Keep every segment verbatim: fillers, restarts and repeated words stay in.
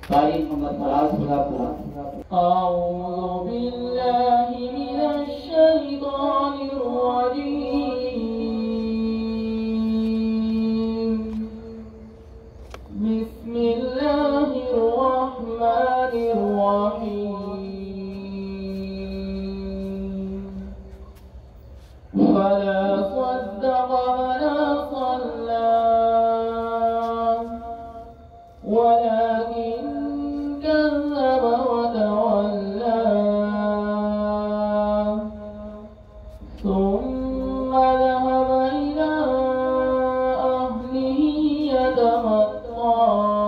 Qari Muhammad Faraz Pura. أعوذ بالله من الشيطان الرجيم. بسم الله الرحمن الرحيم. فلا صدق ولا صلى ولكن كذب وتولى ثم ذهب إلى أهله يتمطى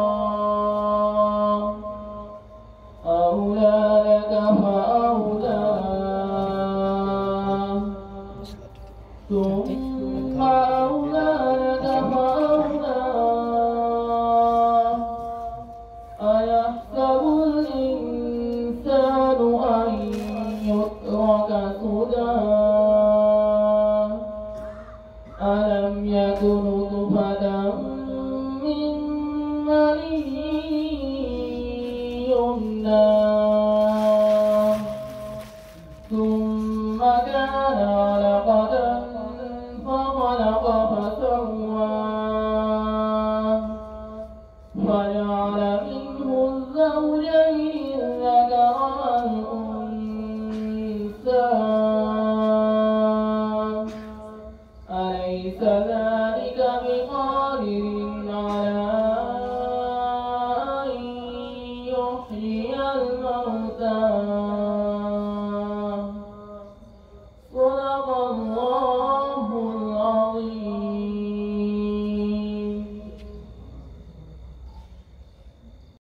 أولى لك فأولى ثم أولى لك فأولى أيحسب الإنسان أن يترك سدى ألم يكن نطفة من مني يمنى ثم كان علقة فخلق فسوى فجعل منه الزوجين